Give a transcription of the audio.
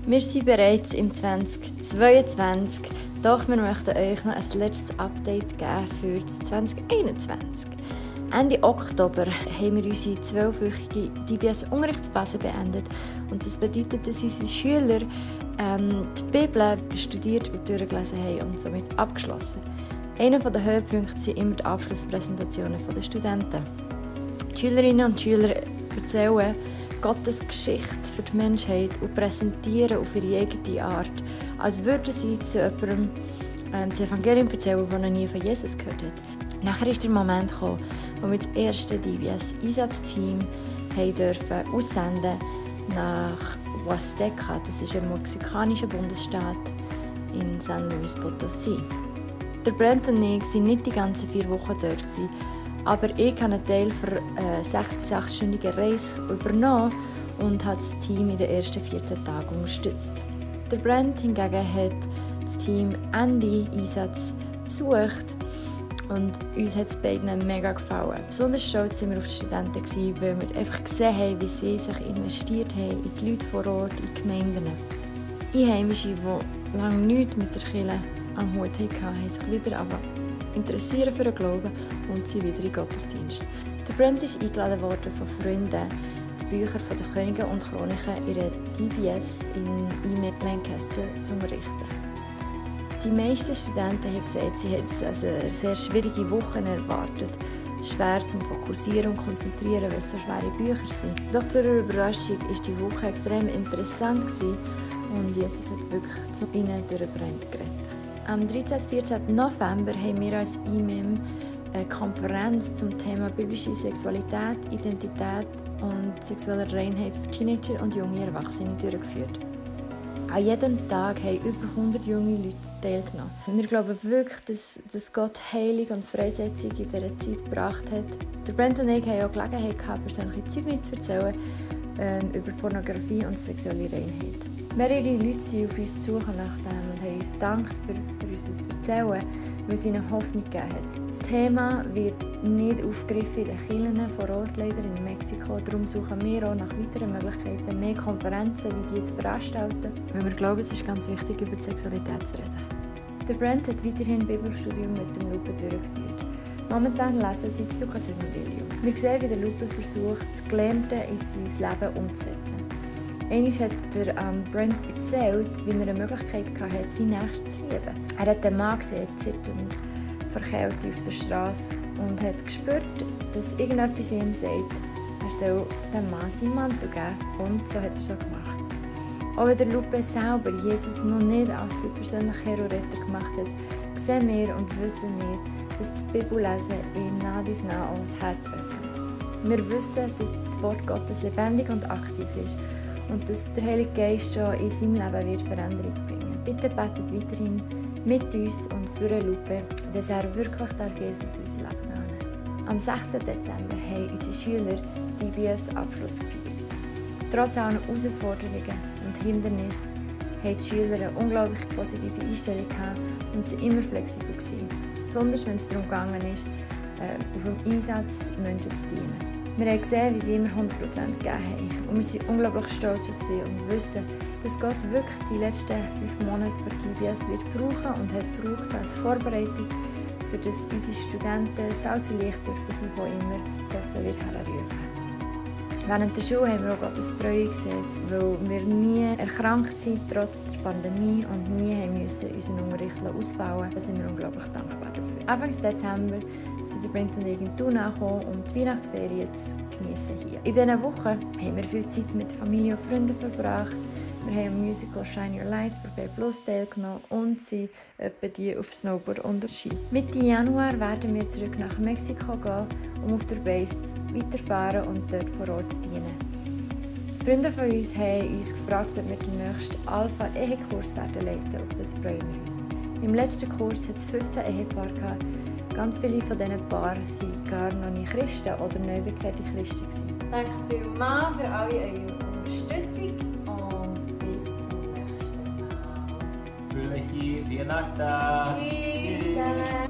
Wir sind bereits im 2022, doch wir möchten euch noch ein letztes Update geben für das 2021. Ende Oktober haben wir unsere 12-wöchige DBS-Unterrichtsphase beendet und das bedeutet, dass unsere Schüler die Bibel studiert und durchgelesen haben und somit abgeschlossen. Einer der Höhepunkte sind immer die Abschlusspräsentationen der Studenten. Die Schülerinnen und Schüler erzählen Gottes Geschichte für die Menschheit und präsentieren auf ihre eigene Art, als würden sie zu jemandem das Evangelium erzählen, das noch nie von Jesus gehört hat. Nachher ist der Moment gekommen, wo wir das erste DBS-Einsatzteam aussenden nach Huasteca, das ist ein mexikanischer Bundesstaat in San Luis Potosí. Der Brent und ich waren nicht die ganzen 4 Wochen dort, aber ich habe einen Teil für eine 6- bis 8-stündige Reise übernommen und habe das Team in den ersten 14 Tagen unterstützt. Der Brent hingegen hat das Team Ende Einsatz besucht und uns hat es beiden mega gefallen. Besonders stolz waren wir auf die Studenten, weil wir einfach gesehen haben, wie sie sich investiert haben in die Leute vor Ort, in die Gemeinden. Einheimische, die lange nichts mit der Kirche am Hut hatten, haben sich wieder interessieren für den Glauben und sind wieder in Gottesdienst. Der Brent ist eingeladen worden von Freunden, die Bücher von den Königen und Chroniken ihrer DBS in Lancaster zu unterrichten. Die meisten Studenten haben gesagt, sie hätten eine sehr schwierige Woche erwartet. Schwer zum Fokussieren und Konzentrieren, weil es so schwere Bücher sind. Doch zur Überraschung war die Woche extrem interessant und Jesus hat wirklich zu ihnen durch den Brent geredet. Am 13. und 14. November haben wir als IMEM eine Konferenz zum Thema biblische Sexualität, Identität und sexuelle Reinheit für Teenager und junge Erwachsene durchgeführt. An jedem Tag haben über 100 junge Leute teilgenommen. Wir glauben wirklich, dass Gott Heilung und Freisetzung in dieser Zeit gebracht hat. Der Brent und ich hatten auch Gelegenheit gehabt, persönliche Zeugnisse zu erzählen über Pornografie und sexuelle Reinheit. Mehrere Leute sind auf uns zugekommen nach dem und haben uns gedankt für unser Erzählen, weil es ihnen Hoffnung gegeben hat. Das Thema wird nicht aufgegriffen in den Kirchen vor Ort, leider in Mexiko. Darum suchen wir auch nach weiteren Möglichkeiten, mehr Konferenzen wie die zu veranstalten, weil wir glauben, es ist ganz wichtig, über die Sexualität zu reden. Der Brent hat weiterhin Bibelstudium mit dem Lupe durchgeführt. Momentan lesen sie das Lukas-Evangelium. Wir sehen, wie der Lupe versucht, das Gelernte in sein Leben umzusetzen. Einmal hat Brent erzählt, wie er eine Möglichkeit hatte, sein Nächstes zu lieben. Er hat den Mann gesehen, zitternd, verkältet auf der Straße und hat gespürt, dass irgendetwas ihm sagt, er soll dem Mann seinen Mantel geben. Und so hat er so gemacht. Auch wenn der Lupe selber Jesus noch nicht als sein persönlicher Herr und Retter gemacht hat, sehen wir und wissen wir, dass das Bibellesen ihm nah dies nah auch das Herz öffnet. Wir wissen, dass das Wort Gottes lebendig und aktiv ist und dass der Heilige Geist schon in seinem Leben wird Veränderung bringen. Bitte betet weiterhin mit uns und für eine Lupe, dass er wirklich Jesus ins Leben nehmen. Am 6. Dezember haben unsere Schüler DBS-Abschluss gefeiert. Trotz aller Herausforderungen und Hindernisse haben die Schüler eine unglaublich positive Einstellung gehabt und sind immer flexibel gewesen. Besonders wenn es darum gegangen ist, auf dem Einsatz Menschen zu dienen. Wir haben gesehen, wie sie immer 100% gegeben haben. Und wir sind unglaublich stolz auf sie und wissen, dass Gott wirklich die letzten 5 Monate für DBS wird brauchen und hat gebraucht als Vorbereitung, für das unsere Studenten Salz und Licht dürfen sein, wo immer Gott wird herrufen. Während der Schule haben wir auch Gottes Treue gesehen, weil wir nie erkrankt sind, trotz der Pandemie, und nie haben müssen unseren Unterricht ausfallen. Da sind wir unglaublich dankbar dafür. Anfang Dezember sind die Brent und ich in Thun angekommen, um die Weihnachtsferien zu geniessen hier. In diesen Wochen haben wir viel Zeit mit Familie und Freunden verbracht. Wir haben am Musical Shine Your Light für B+ teilgenommen und sind etwa die auf Snowboard und Ski. Mitte Januar werden wir zurück nach Mexiko gehen, um auf der Base weiterzufahren und dort vor Ort zu dienen. Freunde von uns haben uns gefragt, ob wir den nächsten Alpha-Ehekurs leiten werden. Auf das freuen wir uns. Im letzten Kurs hat es 15 Ehepaare gehabt. Ganz viele von diesen Paaren waren gar noch nicht Christen oder neu bekehrte Christen. Danke vielmals für alle eure Unterstützung und bis zum nächsten Mal. Fröhliche Weihnachten! Tschüss!